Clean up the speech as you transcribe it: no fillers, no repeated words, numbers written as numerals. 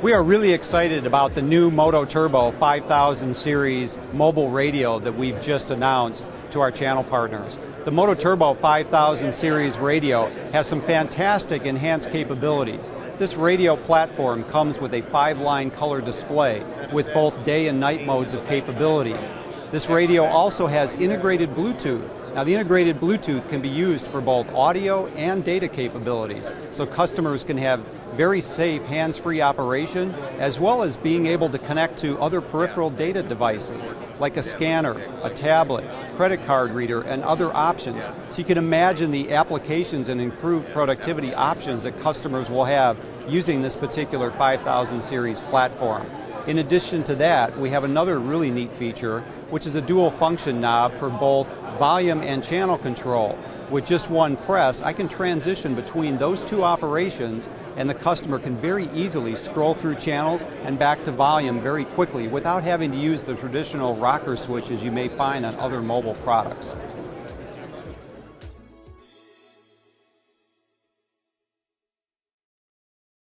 We are really excited about the new MOTOTRBO 5000 series mobile radio that we've just announced to our channel partners. The MOTOTRBO 5000 series radio has some fantastic enhanced capabilities. This radio platform comes with a 5-line color display with both day and night modes of capability. This radio also has integrated Bluetooth. Now, the integrated Bluetooth can be used for both audio and data capabilities, so customers can have very safe hands-free operation, as well as being able to connect to other peripheral data devices like a scanner, a tablet, credit card reader, and other options. So you can imagine the applications and improved productivity options that customers will have using this particular 5000 series platform. In addition to that, we have another really neat feature, which is a dual function knob for both volume and channel control. With just one press, I can transition between those two operations, and the customer can very easily scroll through channels and back to volume very quickly without having to use the traditional rocker switches you may find on other mobile products.